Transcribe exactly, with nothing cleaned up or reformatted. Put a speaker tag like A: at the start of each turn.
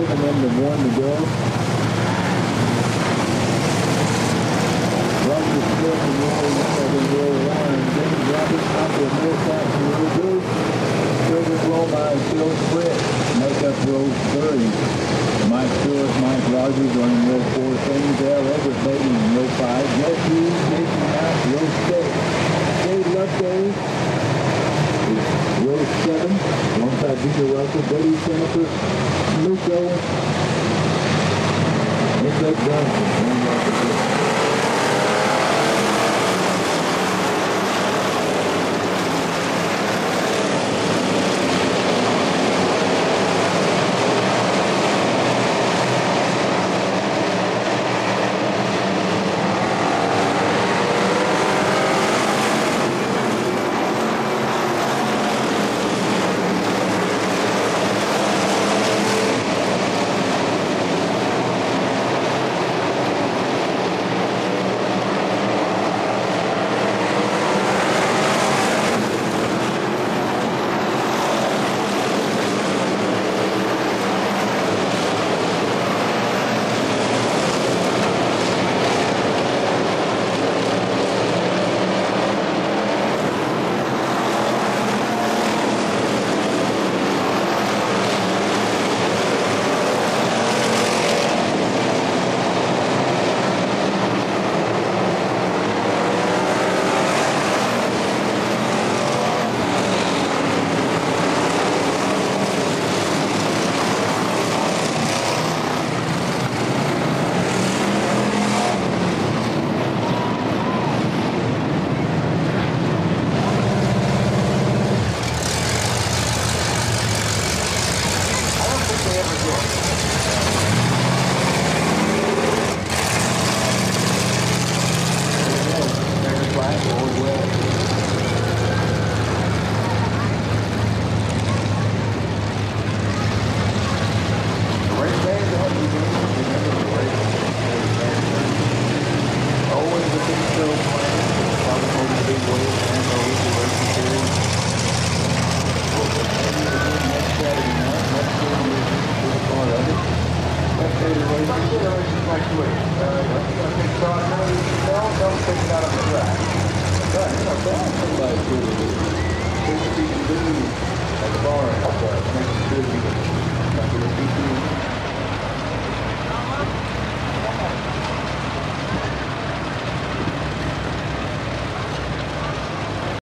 A: giving them the one to go. Roger Smith in row one, in row one, James Roberts up to Millsack in row two. Silver Roma and Phil Britt make up row three. Mike Stewart, Mike Rogers are in row four. Same Dale Everett Beatty in row five. Jeff Hughes, Jason Knapp, row six. Dave Loveday is row seven. Alongside Peter Russell, Buddy Jennifer, Luke Owens, and Doug Johnson. And Russell. At the bar, next to the